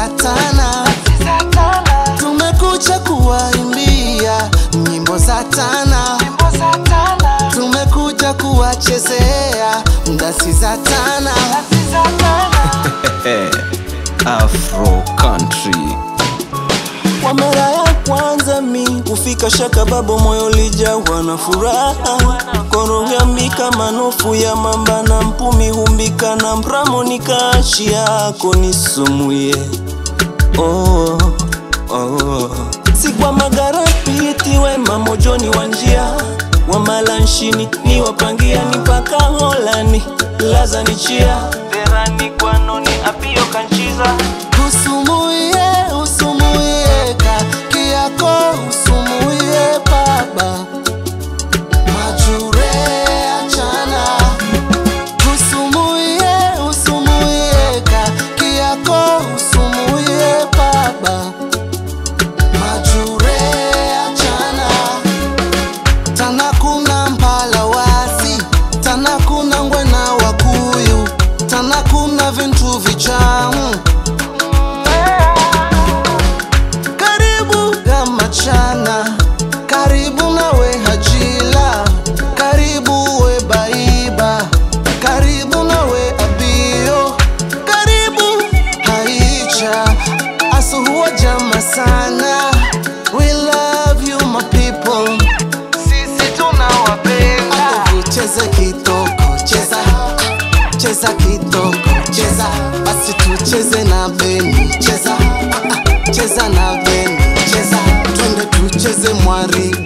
za Tana. Tumekuja kuwaimbia nyimbo za Tana. Tumekuja kuwachezea ndasi za Tana. Afro Country. Kwa mara ya kwanza mi ufika shaka babo, moyo lijawa na furaha. Korogamika manofu ya mamba na mpumi humbika na mpramo nikashi yako nisumuye. Oh, oh. Si kwa magarapiti wema mojoni wanjia wa malanshini ni wapangia ni paka holani laza ni chia derani kwa noni apio kanchiza. Usumuye, usumuye kaki yako, usumuye baba majure achana. Usumuye, usumuye kaki yako, usumuye baba majure achana. Tana kuna mpala wasi, Tana kuna ngwena wakuyu, Tana kuna vintu vichamu. Karibu Gamachana, karibu nawe Hajila, karibu we Baiba, karibu nawe Abio, karibu Haicha, asuhuwa jama sana. We love you my people, sisi tunawapenda. Tucheze kitoko, cheza, cheza kitoko, cheza, basi tucheze na Beni, cheza, cheza na Beni, cheza, twende tucheze mwari.